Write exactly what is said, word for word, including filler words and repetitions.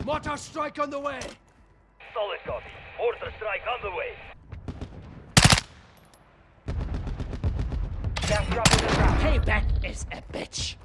Mortar strike on the way! Solid copy. Mortar strike on the way. Gas drop in the ground. Payback is a bitch!